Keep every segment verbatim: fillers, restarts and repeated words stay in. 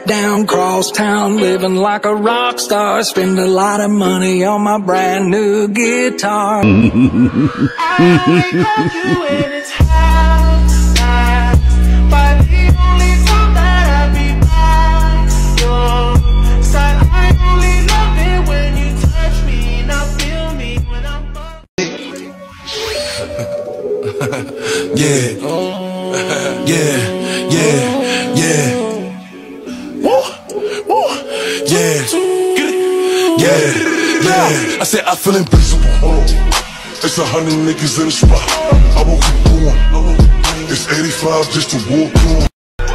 Hat down, cross town, living like a rock star. Spend a lot of money on my brand new guitar. I wake up you and it's half past, but the only time that I be by your side, I only love it when you touch me, not feel me when I'm yeah, yeah, yeah, yeah. Woo, woo, yeah, yeah, yeah. I said I feel invincible. It's a hundred niggas in the spot. I won't keep going. It's eighty-five just to walk on.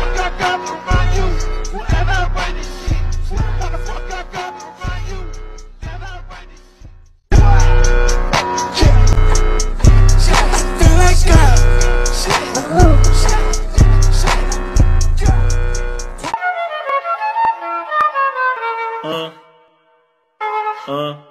Uh, uh.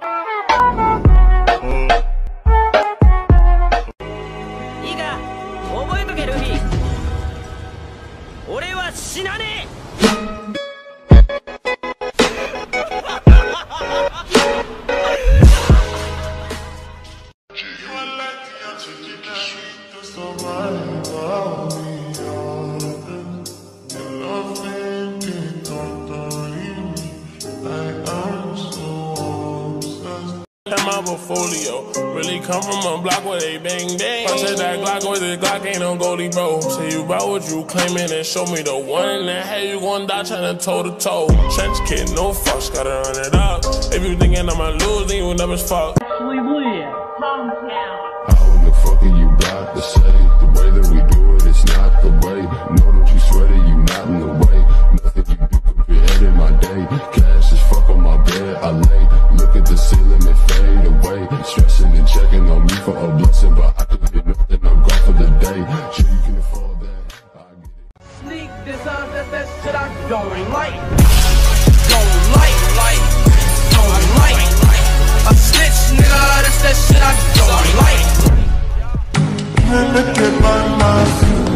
My portfolio really come from a block where they bang bang. I said that Glock with the Glock ain't no goalie, bro. Say you about what you claiming and show me the one in the head you gon' die trying to toe to toe. Trench kid, no fucks, gotta run it up. If you thinking I'ma lose, then you never fuck. Actually, William, calm down. How in the fuck are you about to say? The way that we do it, it's not the way. No, don't you sweat it, you not in the way. Nothing you do could be head in my day. Cash is fuck on my bed, I lay. Look at the ceiling and fade away. Stressing and checking on me for a blessing, but I could get nothing, I'm gone for the day. Sure you can afford that, I get it. Sneak design, that's that shit I don't like. Don't like, like, don't like. A snitch, nigga, that's that shit I don't like. Look at my mind.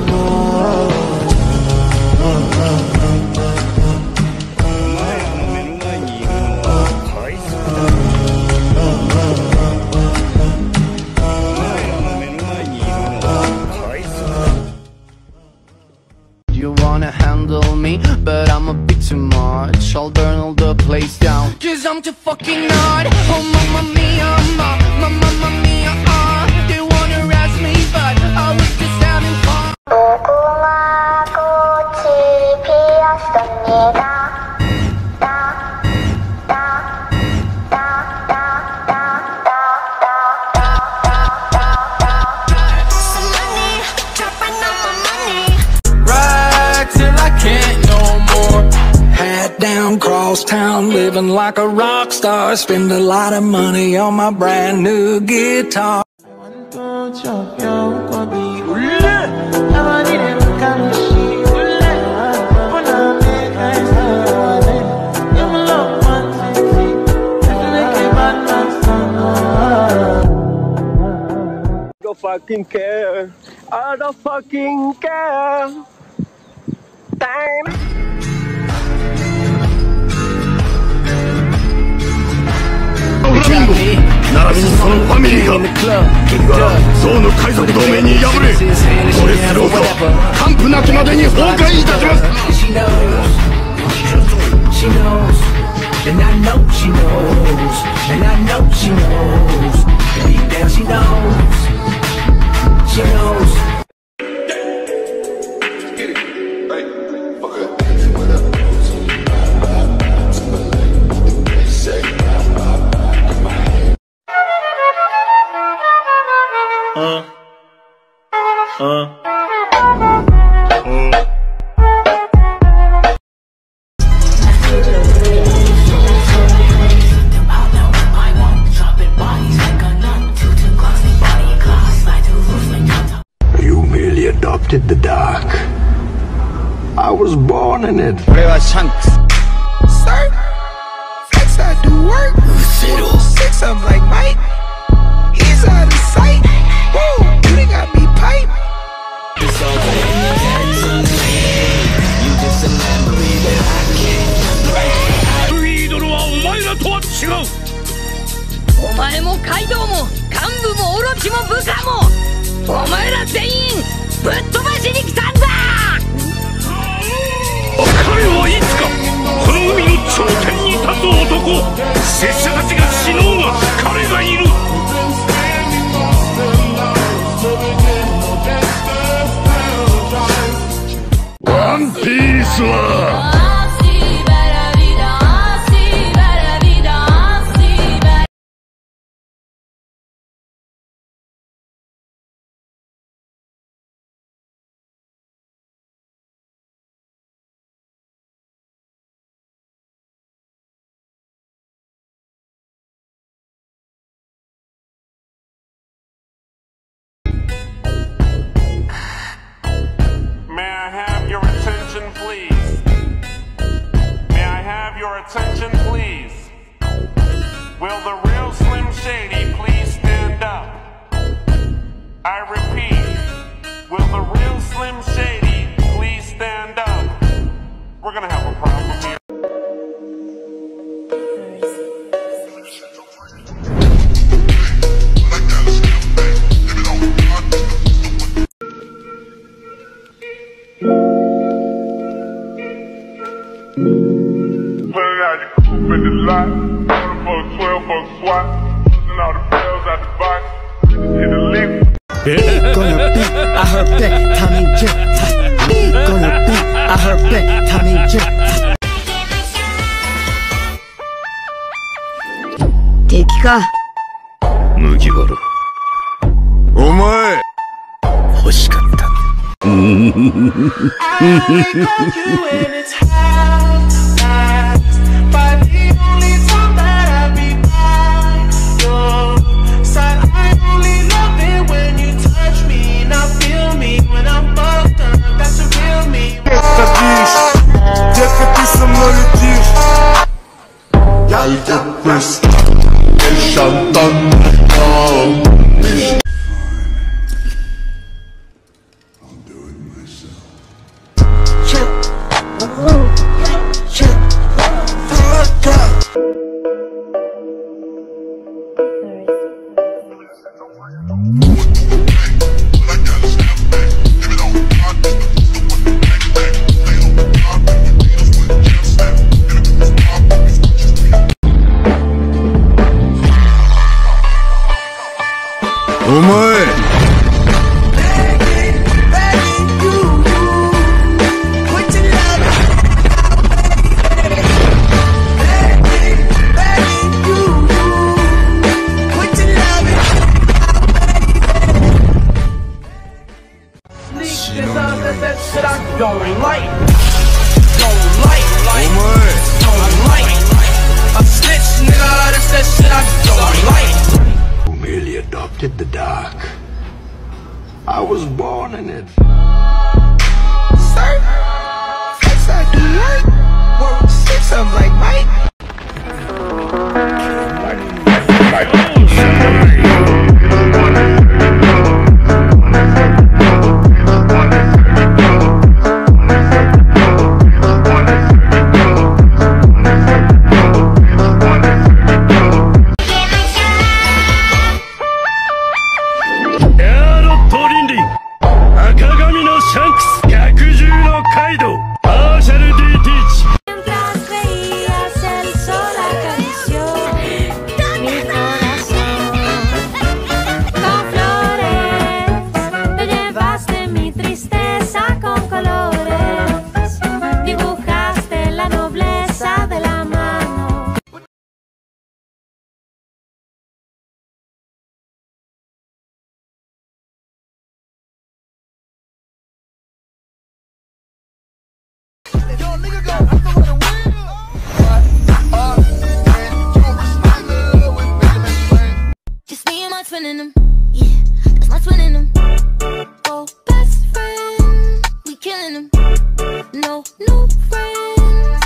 You wanna handle me, but I'm a bit too much. I'll burn all the place down, cause I'm too fucking hard. Oh mamma mia, ma, ma, mamma mia, ah. They wanna arrest me, but I was just having fun. Down, cross town, living like a rock star. Spend a lot of money on my brand new guitar. Don't fucking care. I don't fucking care. Damn. 並びにそのファミリーが君が象の海賊同盟に敗れ、これスローと完膚なきまでに崩壊いたします。 Uh, uh, You merely adopted the dark. I was born in it. Sir, flex I do work. Six I'm like Mike. He's out of sight. Whoa, you done got me pipe. It's all in your head, you just a memory that I can't 街道も幹部もオロチも部下もお前ら全員ぶっ飛ばしに来たんだ。 彼はいつかこの海の頂点に立つ男。拙者たちが死のうが彼がいる。ワンピースは Attention, please. Will the real Slim Shady please stand up? I repeat, will the real Slim Shady please stand up? We're gonna have a problem here. In the lot, order for a twelve buck swat, using all the bells out the box, hit the lick. Gonna be, I heard that, Tommy Jet. Gonna be, I heard that, Tommy Jet. 敵か。 麦わら。お前欲しかった。お前 Adopted the dark. I was born in it. Sir, flex like you like. Word six, I'm like Mike. Mike, Mike, Mike.